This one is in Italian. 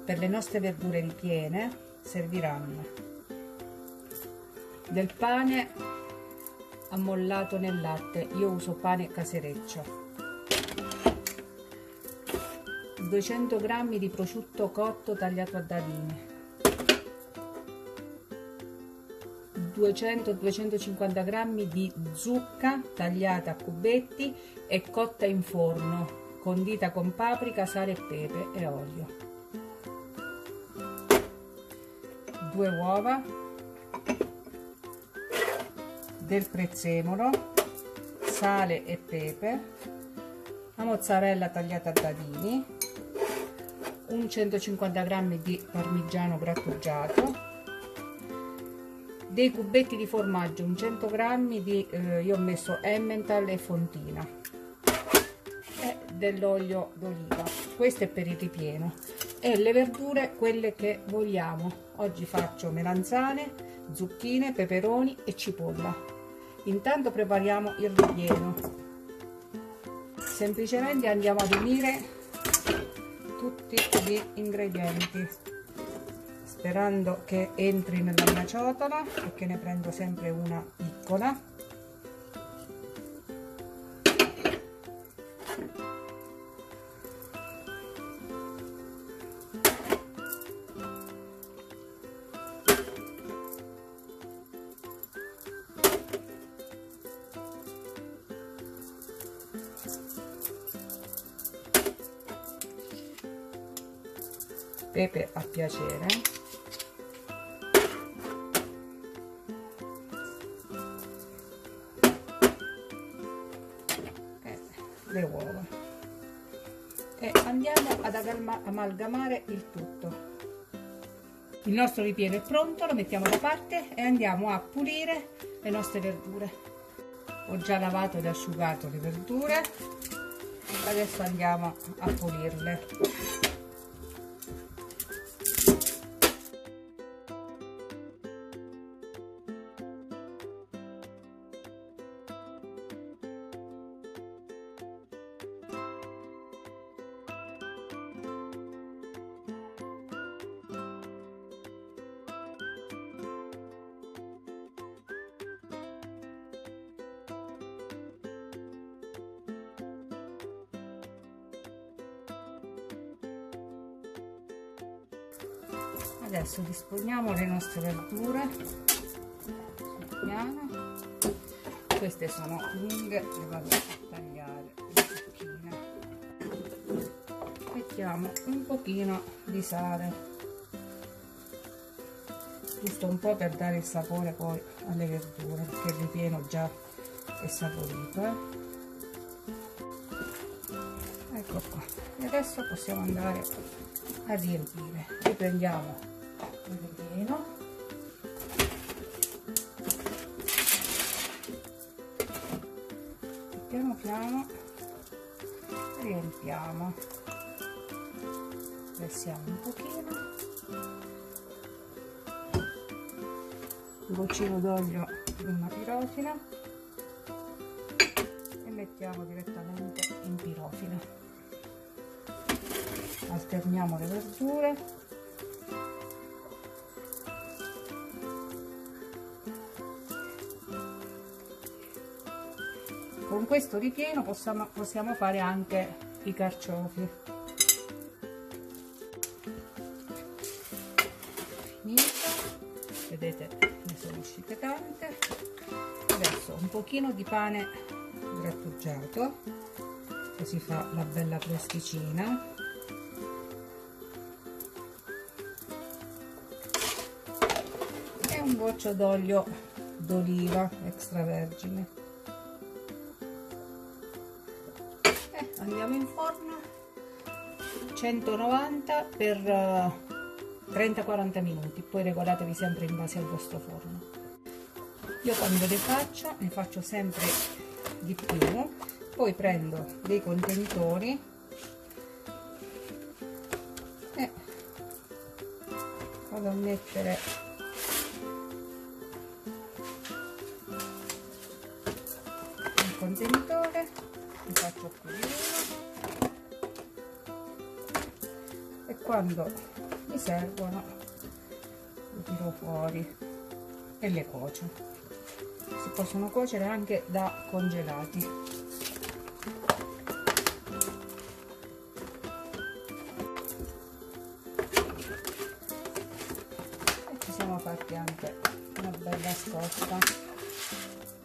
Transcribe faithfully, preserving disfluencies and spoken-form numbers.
per le nostre verdure ripiene serviranno del pane ammollato nel latte, io uso pane casereccio, duecento grammi di prosciutto cotto tagliato a dadini, duecento duecentocinquanta grammi di zucca tagliata a cubetti e cotta in forno, condita con paprika, sale, pepe e olio, due uova, del prezzemolo, sale e pepe, la mozzarella tagliata a dadini, un centocinquanta grammi di parmigiano grattugiato, dei cubetti di formaggio, un cento grammi di eh, io ho messo Emmental e fontina, e dell'olio d'oliva. Questo è per il ripieno, e le verdure quelle che vogliamo. Oggi faccio melanzane, zucchine, peperoni e cipolla. Intanto prepariamo il ripieno. Semplicemente andiamo ad unire tutti gli ingredienti, sperando che entri nella mia ciotola, perché ne prendo sempre una piccola. Pepe a piacere, e le uova, e andiamo ad amalgamare il tutto. Il nostro ripieno è pronto, lo mettiamo da parte e andiamo a pulire le nostre verdure. Ho già lavato ed asciugato le verdure, adesso andiamo a pulirle. Adesso disponiamo le nostre verdure sul piano. Queste sono lunghe, le vado a tagliare le zucchine. Mettiamo un pochino di sale, giusto un po' per dare il sapore poi alle verdure, perché il ripieno già è saporito, eh? Ecco qua. E adesso possiamo andare a riempire. Riprendiamo il ripieno, piano piano riempiamo, versiamo un pochino, un goccino d'olio in una pirofila e mettiamo direttamente in pirofila. Alterniamo le verdure. Con questo ripieno possiamo, possiamo fare anche i carciofi. Finito, vedete, ne sono uscite tante. Adesso un pochino di pane grattugiato, così fa la bella crosticina. E un goccio d'olio d'oliva extravergine. Andiamo in forno centonovanta per trenta quaranta minuti, poi regolatevi sempre in base al vostro forno. Io quando le faccio ne faccio sempre di più, poi prendo dei contenitori e vado a mettere il contenitore, ne faccio qui uno, e quando mi servono, li tiro fuori e le cuocio. Si possono cuocere anche da congelati. E ci siamo fatti anche una bella scorta.